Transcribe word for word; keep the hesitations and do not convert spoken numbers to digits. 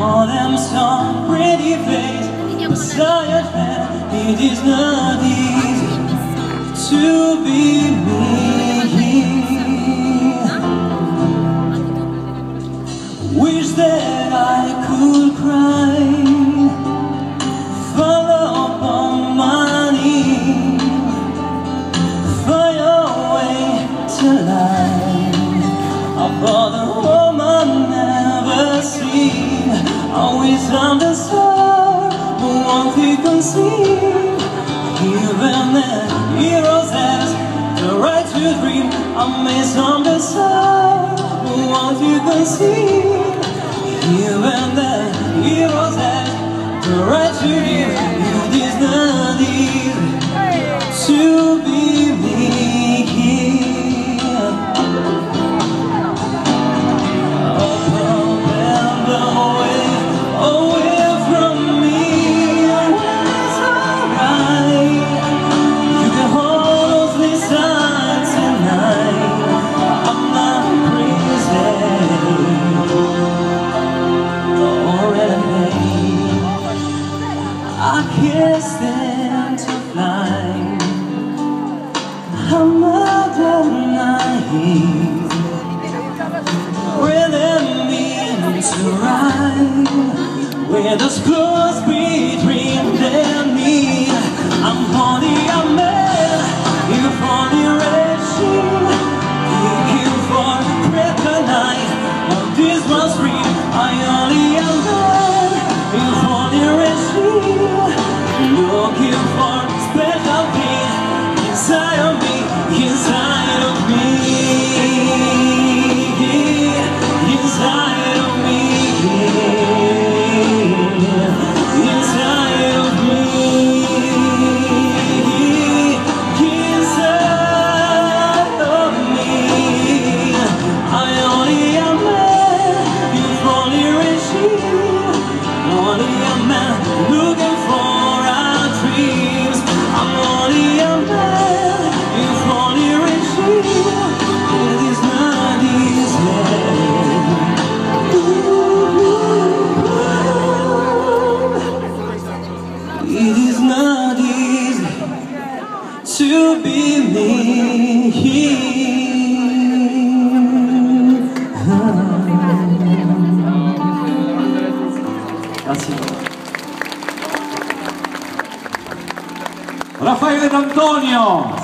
all them some pretty face beside her. It is not easy to be me. Wish that I could cry, fall upon my knees, find a way to lie about a woman never seen. Always on the side, but one thing can see. Even the heroes has the right to dream. I miss on the side, but one thing can see. Even the heroes have the right to dream. It is not easy to be me. I can't stand to fly. I'm not naive. Really mean to ride with those close between them me. I'm only a man, you're only raging. Looking for kryptonite on this one street. I only a man, you're only raging. Looking for special thing inside of me, inside of me, inside of me, inside of me, inside of me. I only am man, you've only received, only a man looking for. I'm only a man, if only received. It is not easy. It is not easy to be me. Grazie. Raffaele D'Antonio.